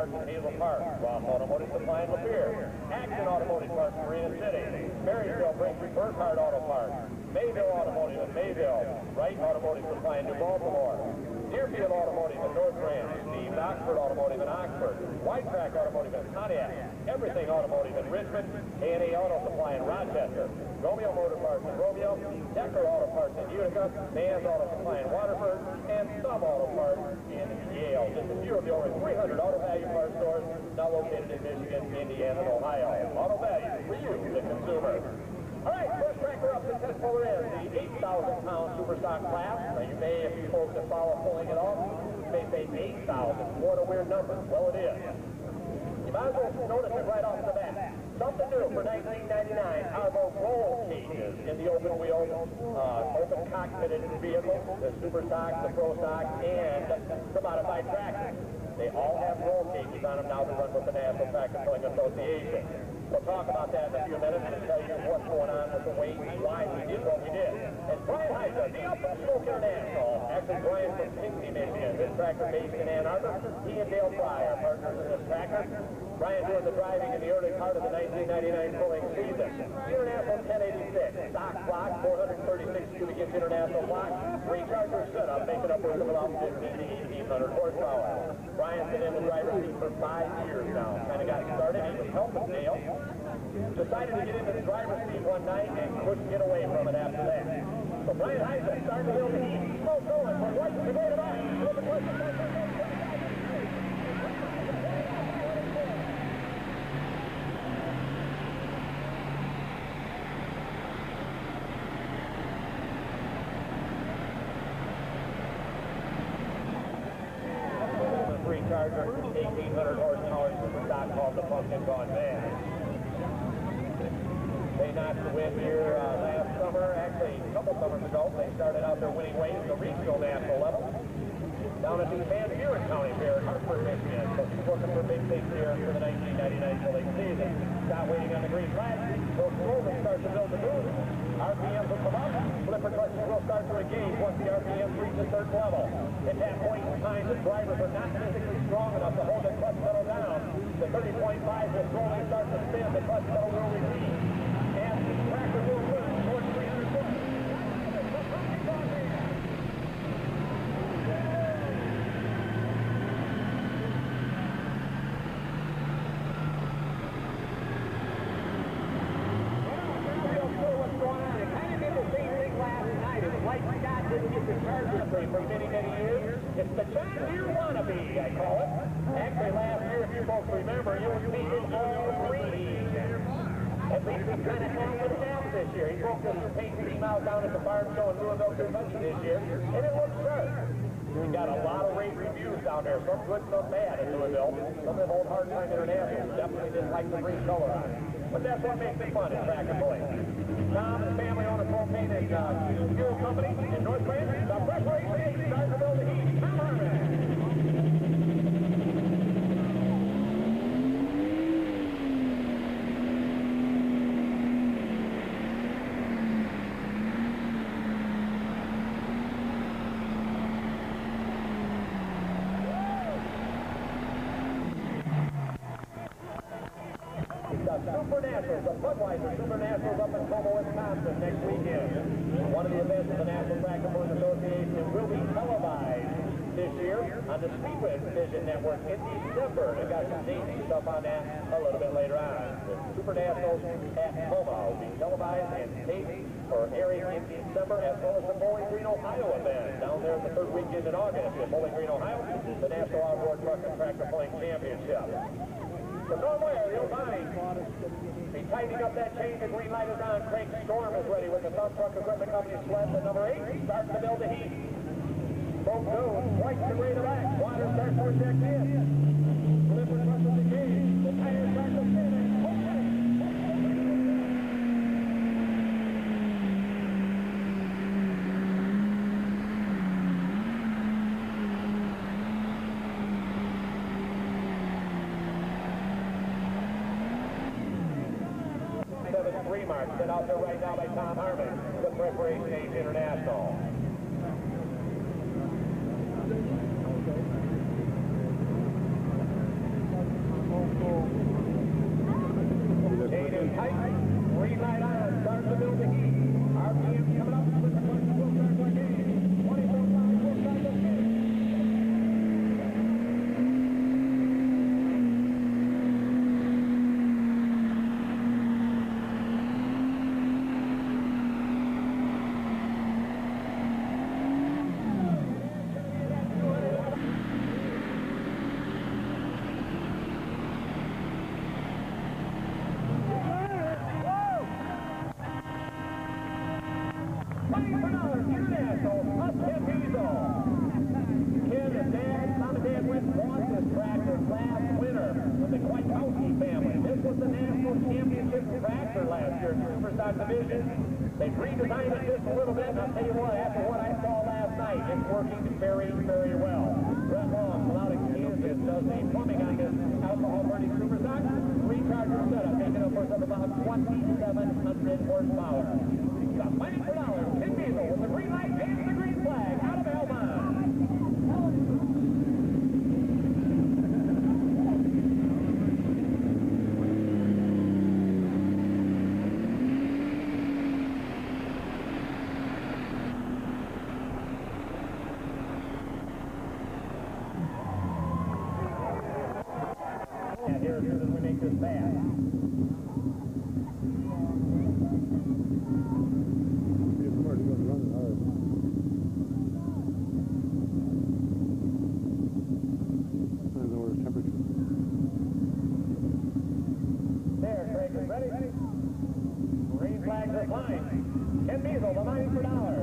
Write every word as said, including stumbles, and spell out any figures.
Parts in Hazel Park, Ross Automotive Supply in Lapeer, Action Automotive Parts in Marina City, Marysville Braintree Burkhardt Auto Parts, Mayville Automotive in Mayville, Wright Automotive Supply in New Baltimore, Deerfield Automotive in North Branch, Steve Oxford Automotive in Oxford, White Track Automotive in Pontiac, Everything Automotive in Richmond, A and A Auto Supply in Rochester, Romeo Motor Parts in Romeo, Decker Auto Parts in Utica, Man's Auto Supply in Waterford, and Some Auto Parts in Yale. Just a few of the over three hundred auto value parts stores now located in Michigan, Indiana, and Ohio. Auto value for you, the consumer. All right, first tracker up to test puller in the eight thousand pound super stock class. Now you may, if you folks that follow pulling it off, you may say eight thousand. What a weird number. Well, it is. You might as well notice it right off the bat. Something new for nineteen ninety-nine are the roll cages in the open wheel, uh, open cockpitted vehicle, the super stock, the pro stock, and the modified tractors. They all have roll cages on them now to run with the National Tractor Pulling Association. We'll talk about that in a few minutes and tell you what's going on with the weight and why we did what we did. And Brian Heiser, the up from Smoke International. Actually, Brian from Pinckney, Michigan. This tractor based in Ann Arbor. He and Dale Fry are partners in this tractor. Brian doing the driving in the early part of the nineteen ninety-nine pulling season. International ten eighty-six, stock block, four hundred thirty-six cubic inch international block, recharger setup, making up with about fifteen to eighteen hundred horsepower. Brian's been in the driver's seat for five years now. Kind of got started. He was helping Dale. Decided to get into the driver's seat one night and couldn't get away from it after that. So Brian Heiser starting to build the heat. Slow going from right to the way to back. Recharger, eighteen hundred horsepower super stock called the Pumpkin Gone Mad. They notched the win here uh, last summer, actually a couple summers ago. They started out their winning ways at the regional national level down at the Van Buren County Fair in Hartford, Michigan. So she's looking for big things here for the nineteen ninety-nine pulling season. Not waiting on the green flag. So slowly starts to build the boost. R P Ms will come up. Flipper clutches will start to engage once the R P Ms reach a certain level. At that point in time, the drivers are not physically strong enough to hold the clutch pedal down. The thirty point five will slowly start to spin. The clutch pedal will release. And the tractor will move towards three hundred foot. For many, many years. It's the John Deere wannabe, I call it. Actually, last year, if you folks remember, it was painted all green. At least we kind of had with him this year. He broke this paint scheme out down at the farm show in Louisville, Kentucky this year, and it looks sharp. We got a lot of rave reviews down there, some good, some bad in Louisville. Some of them old Hard Time International definitely didn't like the green color on it. But that's what makes it fun in tractor pulling. Tom and the family own a propane and uh, fuel company in North Branch. The preparation is starting to build the heat. Tom Harmon. Supernaturals, the Budweiser Supernaturals up in Como, Wisconsin next weekend. One of the events of the National Tractor Pulling Association will be televised this year on the Speedway Vision Network in December. They've got some dates and stuff on that a little bit later on. The Supernaturals at Como will be televised and taped for airing in December, as well as the Bowling Green, Ohio event down there the third weekend in August in Bowling Green, Ohio, the National Outdoor Truck and Tractor Pulling Championship. So Norway, the O'Bonney, be tightening up that chain. The green light is on. Craig Storm is ready with the Thumb Truck Equipment Company sled at number eight. He's starting to build the heat. Both goes right to way to back. Water starts to inject in. Flipper crushes the gauge. The tires start to spin. Mark set out there right now by Tom Harmon, the Preparation Age International. Kowski family. This was the national championship tractor last year in the Superstock division. They've redesigned it just a little bit, and I'll tell you what, after what I saw last night, it's working very, very well. Brett Long, out of Kansas, does the plumbing on this alcohol burning Superstock. Three-charger setup, making upwards of about twenty-seven hundred horsepower. The fighting for dollars, Tim Diesel with the green light and the green flag out of Elmont. And here as soon as we make this pass. There, Craig is ready. Green flags are flying. Ken Diesel, the nine for dollars.